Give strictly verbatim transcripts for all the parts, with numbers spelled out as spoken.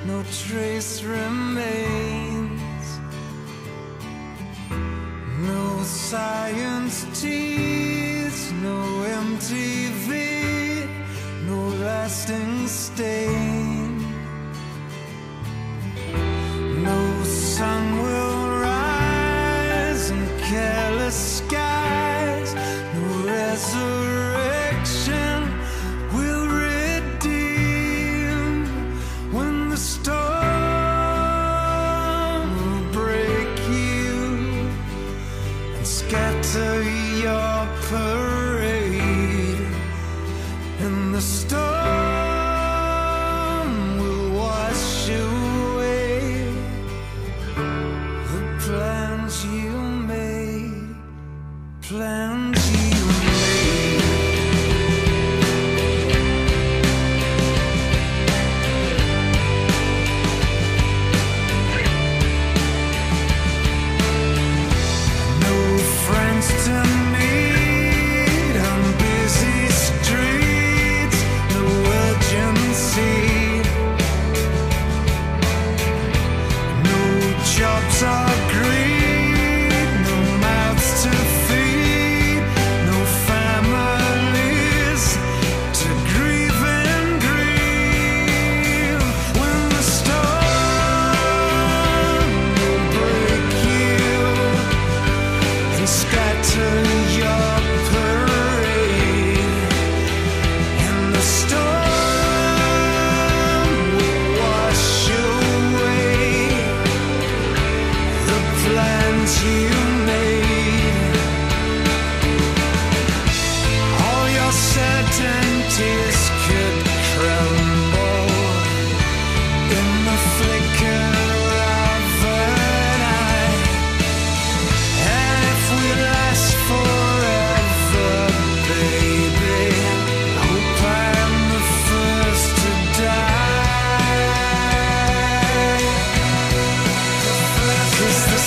no trace remains. No science teeth, no M T V, no lasting stain. No sun will rise in careless skies, no resurrection will redeem. When the storm will break you and scatter your parade, and the storm will wash away the plans you made, plans you made. No friends to meet on busy streets, no urgency, no jobs or greed, no mouths to feed, no families to grieve and grieve. When the storm will break you and scatter your parade, and the storm will wash away the plans you made. All your certainties could crumble in the flicker of an eye. And if we last forever, baby, I hope I'm the first to die. 'Cause the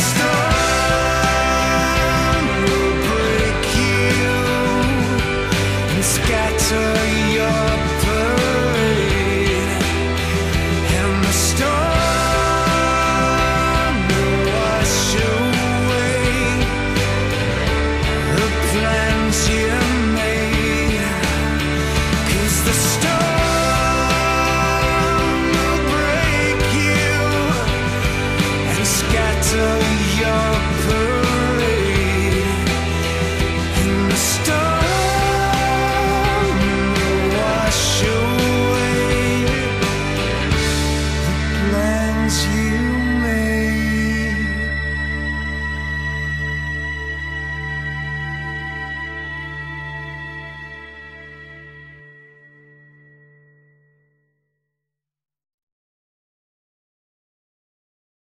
storm will break you and scatter your parade, and the storm will wash away the plans you made. 'Cause the storm